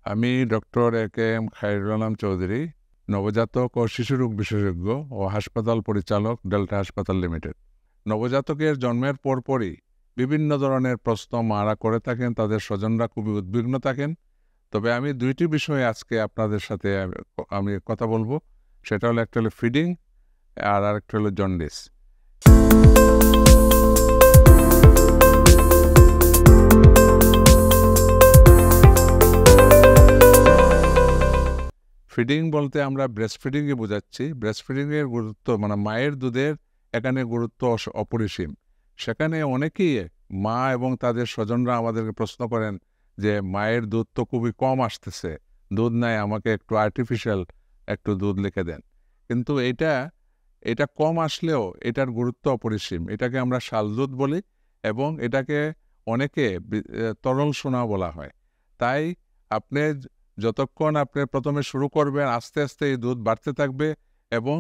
আমি doctor A K M. Khairul Alam Chowdhury, নবজাতক ও শিশুরোগ বিশেষজ্ঞ ও হাসপাতাল পরিচালক, ডেল্টা হাসপাতাল লিমিটেড। নবজাতকের জন্মের পরপরই বিভিন্ন ধরনের প্রশ্ন মারা করে থাকেন, তাদের স্বজনরা খুবই উদ্বিগ্ন থাকেন। তবে আমি দুইটি বিষয়ে আজকে আপনাদের সাথে আমি কথা বলবো। সেটা হলো, একটা হলো ফিডিং আর আরেকটা হলো জন্ডিস। ফিডিং বলতে আমরা ব্রেস্ট ফিডিংয়ে বোঝাচ্ছি। ব্রেস্ট ফিডিংয়ের গুরুত্ব মানে মায়ের দুধের এখানে গুরুত্ব অপরিসীম। সেখানে অনেকেই মা এবং তাদের স্বজনরা আমাদেরকে প্রশ্ন করেন যে মায়ের দুধ তো খুবই কম আসতেছে, দুধ নাই, আমাকে একটু আর্টিফিশিয়াল একটু দুধ লিখে দেন। কিন্তু এটা কম আসলেও এটার গুরুত্ব অপরিসীম। এটাকে আমরা শাল দুধ বলি এবং এটাকে অনেকে তরল সোনা বলা হয়। তাই আপনি যতক্ষণ আপনি প্রথমে শুরু করবেন, আস্তে আস্তে এই দুধ বাড়তে থাকবে এবং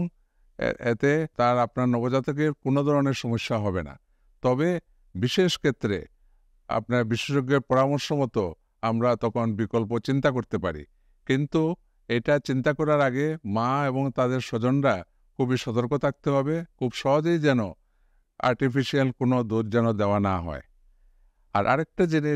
এতে আপনার নবজাতকের কোনো ধরনের সমস্যা হবে না। তবে বিশেষ ক্ষেত্রে আপনার বিশেষজ্ঞের পরামর্শ মতো আমরা তখন বিকল্প চিন্তা করতে পারি। কিন্তু এটা চিন্তা করার আগে মা এবং তাদের স্বজনরা খুবই সতর্ক থাকতে হবে, খুব সহজেই যেন আর্টিফিশিয়াল কোনো দুধ যেন দেওয়া না হয়। আর আরেকটা জিনিস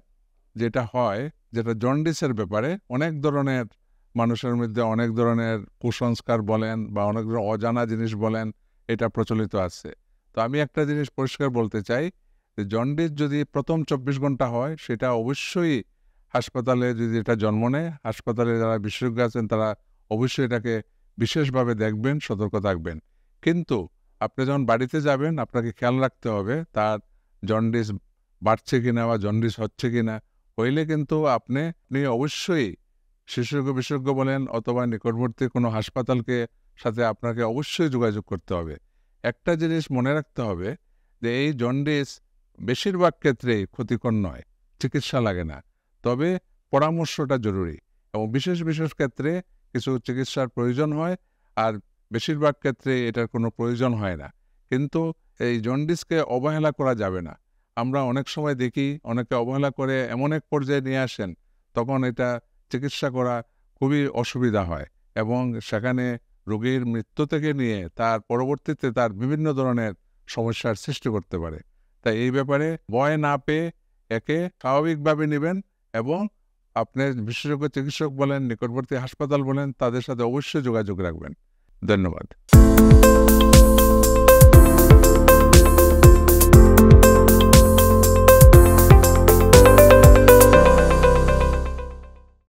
যেটা হয়, যেটা জন্ডিসের ব্যাপারে অনেক ধরনের মানুষের মধ্যে অনেক ধরনের কুসংস্কার বলেন বা অনেক ধরনের অজানা জিনিস বলেন, এটা প্রচলিত আছে। তো আমি একটা জিনিস পরিষ্কার বলতে চাই যে জন্ডিস যদি প্রথম 24 ঘন্টা হয়, সেটা অবশ্যই হাসপাতালে যদি এটা জন্ম নেয়, হাসপাতালে যারা বিশেষজ্ঞ আছেন তারা অবশ্যই এটাকে বিশেষভাবে দেখবেন, সতর্ক থাকবেন। কিন্তু আপনি যখন বাড়িতে যাবেন, আপনাকে খেয়াল রাখতে হবে তার জন্ডিস বাড়ছে কিনা বা জন্ডিস হচ্ছে কিনা। হইলে কিন্তু আপনি অবশ্যই বিশেষজ্ঞ বলেন অথবা নিকটবর্তী কোনো হাসপাতালকে সাথে আপনাকে অবশ্যই যোগাযোগ করতে হবে। একটা জিনিস মনে রাখতে হবে যে এই জন্ডিস বেশিরভাগ ক্ষেত্রেই ক্ষতিকর নয়, চিকিৎসা লাগে না। তবে পরামর্শটা জরুরি এবং বিশেষ ক্ষেত্রে কিছু চিকিৎসার প্রয়োজন হয়, আর বেশিরভাগ ক্ষেত্রে এটার কোনো প্রয়োজন হয় না। কিন্তু এই জন্ডিসকে অবহেলা করা যাবে না। আমরা অনেক সময় দেখি অনেকে অবহেলা করে এমন এক পর্যায়ে নিয়ে আসেন, তখন এটা চিকিৎসা করা খুবই অসুবিধা হয় এবং সেখানে রোগীর মৃত্যু থেকে নিয়ে তার পরবর্তীতে তার বিভিন্ন ধরনের সমস্যার সৃষ্টি করতে পারে। তাই এই ব্যাপারে ভয় না পেয়ে একে স্বাভাবিকভাবে নেবেন এবং আপনি বিশেষজ্ঞ চিকিৎসক বলেন, নিকটবর্তী হাসপাতাল বলেন, তাদের সাথে অবশ্যই যোগাযোগ রাখবেন। ধন্যবাদ।